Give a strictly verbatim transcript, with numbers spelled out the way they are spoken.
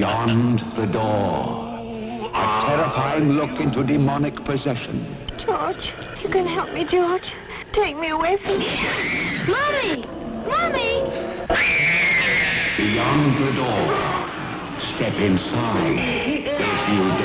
Beyond the door, a terrifying look into demonic possession. George, you can help me, George. Take me away from here. Mommy! Mommy! Beyond the door, step inside if you dare.